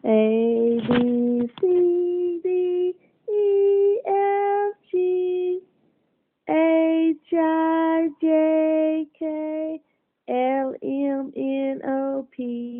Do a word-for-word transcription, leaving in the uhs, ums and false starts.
A, B, C, D, E, F, G, H, I, J, K, L, M, N, O, P,